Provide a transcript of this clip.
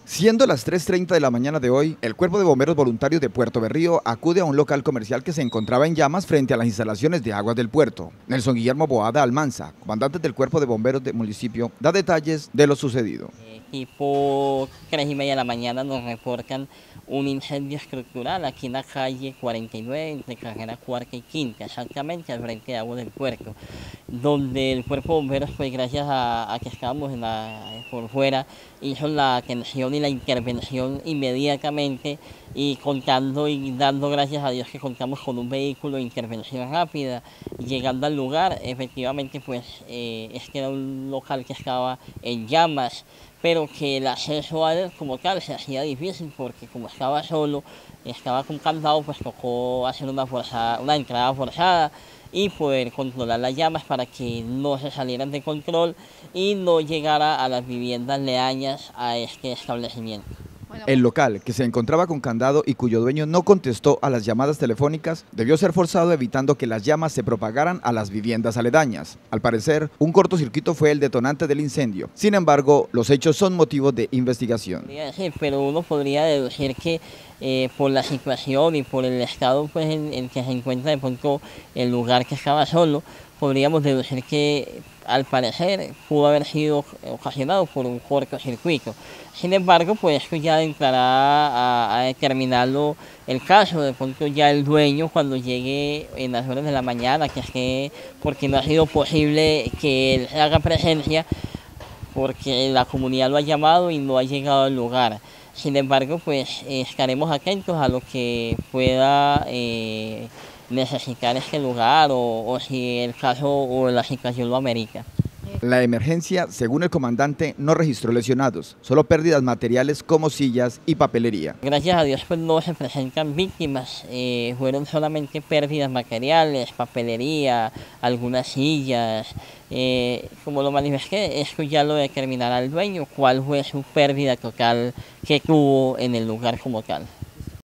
Siendo las 3:30 de la mañana de hoy, el Cuerpo de Bomberos Voluntarios de Puerto Berrío acude a un local comercial que se encontraba en llamas frente a las instalaciones de aguas del puerto. Nelson Guillermo Boada Almanza, comandante del Cuerpo de Bomberos del municipio, da detalles de lo sucedido. Tipo 3:30 de la mañana nos reportan un incendio estructural aquí en la calle 49, entre carrera cuarta y quinta, exactamente al frente de aguas del puerto, donde el Cuerpo de Bomberos, pues gracias a que estábamos por fuera, hizo la atención y la intervención inmediatamente, y contando y dando gracias a Dios que contamos con un vehículo de intervención rápida. Llegando al lugar, efectivamente, pues este era un local que estaba en llamas, pero que el acceso a él como tal se hacía difícil porque como estaba solo, estaba con candado, pues tocó hacer una entrada forzada y poder controlar las llamas para que no se salieran de control y no llegara a las viviendas aledañas a este establecimiento. El local, que se encontraba con candado y cuyo dueño no contestó a las llamadas telefónicas, debió ser forzado evitando que las llamas se propagaran a las viviendas aledañas. Al parecer, un cortocircuito fue el detonante del incendio. Sin embargo, los hechos son motivo de investigación. Sí, pero uno podría deducir que por la situación y por el estado pues, en que se encuentra de pronto el lugar, que estaba solo, podríamos deducir que al parecer pudo haber sido ocasionado por un cortocircuito. Sin embargo, pues esto ya entrará a determinarlo el caso. De pronto ya el dueño, cuando llegue en las horas de la mañana, que esté, porque no ha sido posible que él haga presencia, porque la comunidad lo ha llamado y no ha llegado al lugar. Sin embargo, pues estaremos atentos a lo que pueda necesitar este lugar o si el caso o la situación lo amerita. La emergencia, según el comandante, no registró lesionados, solo pérdidas materiales como sillas y papelería. Gracias a Dios pues no se presentan víctimas, fueron solamente pérdidas materiales, papelería, algunas sillas. Como lo manifesté, esto ya lo determinará el dueño, cuál fue su pérdida total que tuvo en el lugar como tal.